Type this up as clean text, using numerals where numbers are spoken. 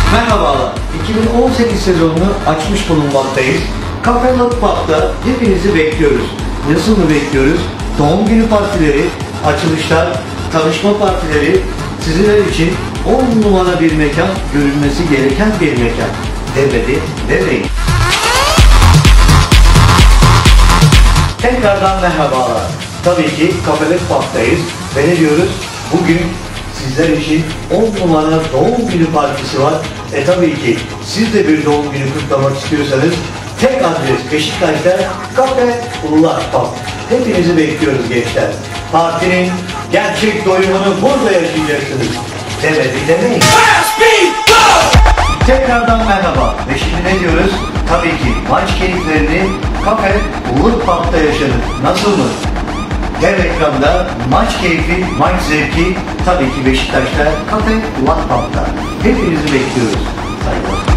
Merhabalar, 2018 sezonunu açmış bulunmaktayız. Cafe Lock Pub'da hepinizi bekliyoruz. Nasıl mı bekliyoruz? Doğum günü partileri, açılışlar, tanışma partileri sizler için 10 numara bir mekan, görülmesi gereken bir mekan. Demedi, demeyin. Tekrardan merhabalar. Tabii ki Cafe Lock Pub'dayız ve ne diyoruz? Bugün sizler için 10 numara doğum günü partisi var. Tabii ki siz de bir doğum günü kutlamak istiyorsanız tek adres Beşiktaş'ta Cafe Lock Pub. Hepinizi bekliyoruz gençler. Partinin gerçek doyumunu burada yaşayacaksınız. Demedi demeyin. Tekrardan merhaba. Ve şimdi ne diyoruz? Tabii ki maç keyiflerini Cafe Lock Pub'da yaşadık. Nasıl mı? Dev ekranda maç keyfi, maç zevki tabii ki Beşiktaş'ta Cafe Lock Pub'da. Hepinizi bekliyoruz. Saygılar.